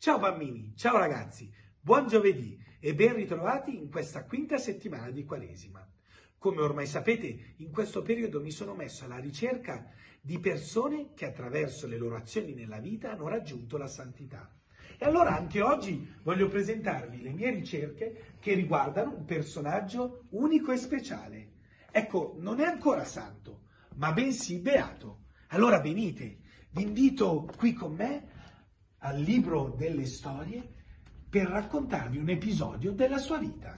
Ciao bambini, ciao ragazzi, buon giovedì e ben ritrovati in questa quinta settimana di Quaresima. Come ormai sapete, in questo periodo mi sono messo alla ricerca di persone che attraverso le loro azioni nella vita hanno raggiunto la santità. E allora anche oggi voglio presentarvi le mie ricerche che riguardano un personaggio unico e speciale. Ecco, non è ancora santo, ma bensì beato. Allora venite, vi invito qui con me al libro delle storie per raccontarvi un episodio della sua vita.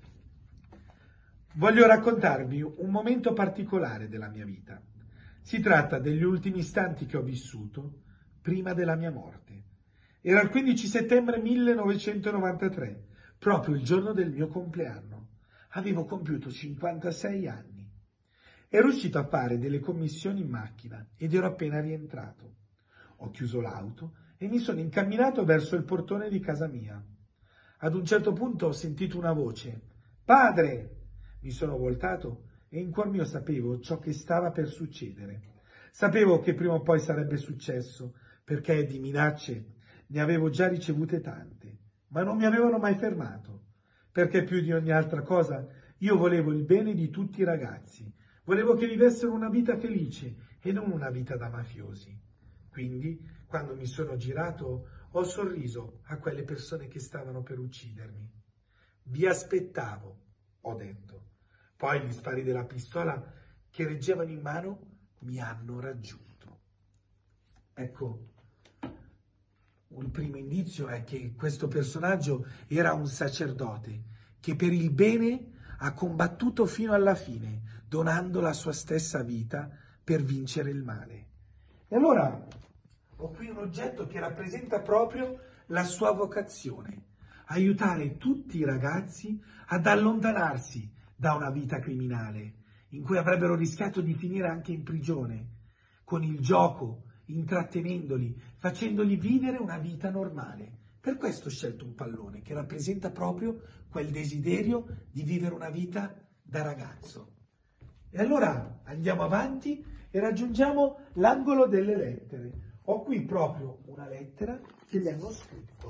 Voglio raccontarvi un momento particolare della mia vita. Si tratta degli ultimi istanti che ho vissuto prima della mia morte. Era il 15 settembre 1993, proprio il giorno del mio compleanno. Avevo compiuto 56 anni. Ero uscito a fare delle commissioni in macchina ed ero appena rientrato. Ho chiuso l'auto e mi sono incamminato verso il portone di casa mia. Ad un certo punto ho sentito una voce. «Padre!» Mi sono voltato e in cuor mio sapevo ciò che stava per succedere. Sapevo che prima o poi sarebbe successo, perché di minacce ne avevo già ricevute tante, ma non mi avevano mai fermato, perché più di ogni altra cosa io volevo il bene di tutti i ragazzi, volevo che vivessero una vita felice e non una vita da mafiosi. Quindi, quando mi sono girato, ho sorriso a quelle persone che stavano per uccidermi. Vi aspettavo, ho detto. Poi gli spari della pistola che reggevano in mano mi hanno raggiunto. Ecco, il primo indizio è che questo personaggio era un sacerdote che per il bene ha combattuto fino alla fine, donando la sua stessa vita per vincere il male. E allora ho qui un oggetto che rappresenta proprio la sua vocazione, aiutare tutti i ragazzi ad allontanarsi da una vita criminale, in cui avrebbero rischiato di finire anche in prigione, con il gioco, intrattenendoli, facendoli vivere una vita normale. Per questo ho scelto un pallone che rappresenta proprio quel desiderio di vivere una vita da ragazzo. E allora andiamo avanti e raggiungiamo l'angolo delle lettere. Ho qui proprio una lettera che gli hanno scritto.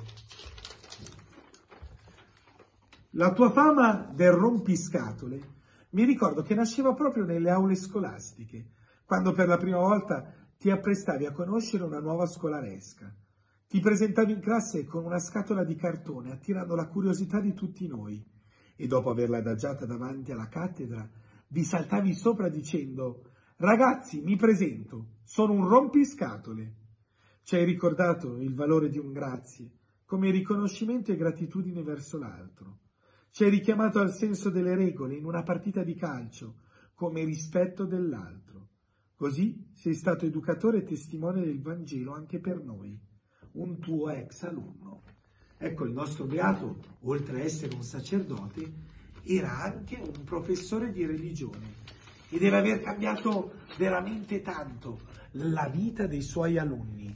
La tua fama del rompiscatole mi ricordo che nasceva proprio nelle aule scolastiche, quando per la prima volta ti apprestavi a conoscere una nuova scolaresca. Ti presentavi in classe con una scatola di cartone, attirando la curiosità di tutti noi, e dopo averla adagiata davanti alla cattedra, vi saltavi sopra dicendo: «Ragazzi, mi presento, sono un rompiscatole». Ci hai ricordato il valore di un grazie, come riconoscimento e gratitudine verso l'altro. Ci hai richiamato al senso delle regole in una partita di calcio, come rispetto dell'altro. Così sei stato educatore e testimone del Vangelo anche per noi, un tuo ex alunno. Ecco, il nostro beato, oltre a essere un sacerdote, era anche un professore di religione e deve aver cambiato veramente tanto la vita dei suoi alunni.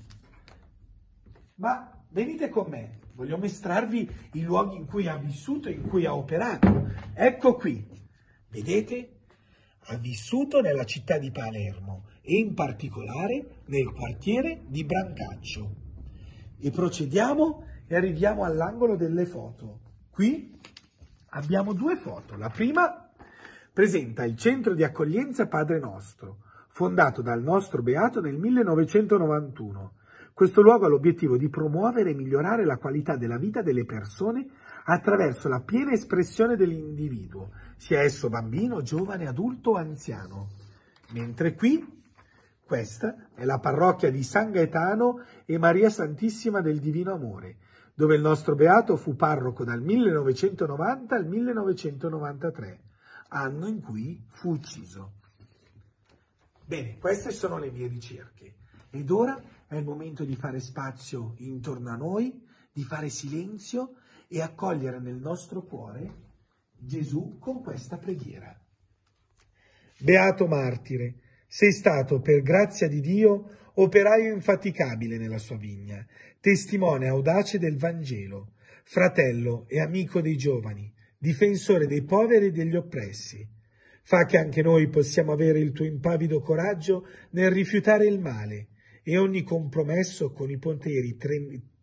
Ma venite con me, voglio mostrarvi i luoghi in cui ha vissuto e in cui ha operato. Ecco qui, vedete? Ha vissuto nella città di Palermo e in particolare nel quartiere di Brancaccio. E procediamo e arriviamo all'angolo delle foto. Qui abbiamo due foto. La prima presenta il centro di accoglienza Padre Nostro, fondato dal nostro beato nel 1991. Questo luogo ha l'obiettivo di promuovere e migliorare la qualità della vita delle persone attraverso la piena espressione dell'individuo, sia esso bambino, giovane, adulto o anziano. Mentre qui, questa è la parrocchia di San Gaetano e Maria Santissima del Divino Amore, dove il nostro beato fu parroco dal 1990 al 1993, anno in cui fu ucciso. Bene, queste sono le mie ricerche. Ed ora è il momento di fare spazio intorno a noi, di fare silenzio e accogliere nel nostro cuore Gesù con questa preghiera. Beato martire, sei stato per grazia di Dio operaio infaticabile nella sua vigna, testimone audace del Vangelo, fratello e amico dei giovani, difensore dei poveri e degli oppressi. Fa che anche noi possiamo avere il tuo impavido coraggio nel rifiutare il male e ogni compromesso con i poteri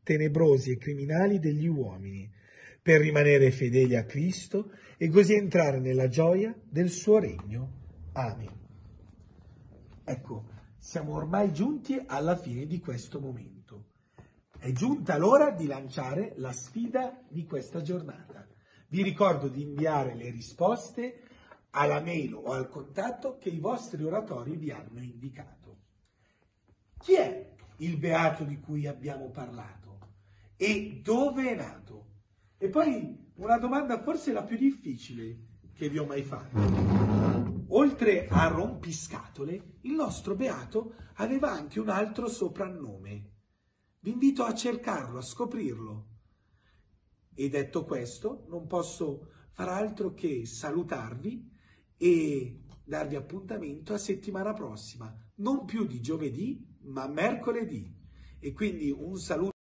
tenebrosi e criminali degli uomini, per rimanere fedeli a Cristo e così entrare nella gioia del suo regno. Amen. Ecco, siamo ormai giunti alla fine di questo momento. È giunta l'ora di lanciare la sfida di questa giornata. Vi ricordo di inviare le risposte alla mail o al contatto che i vostri oratori vi hanno indicato. Chi è il beato di cui abbiamo parlato? E dove è nato? E poi una domanda forse la più difficile che vi ho mai fatto. Oltre a rompiscatole, il nostro beato aveva anche un altro soprannome. Vi invito a cercarlo, a scoprirlo. E detto questo, non posso far altro che salutarvi e darvi appuntamento a settimana prossima, non più di giovedì, ma mercoledì. E quindi un saluto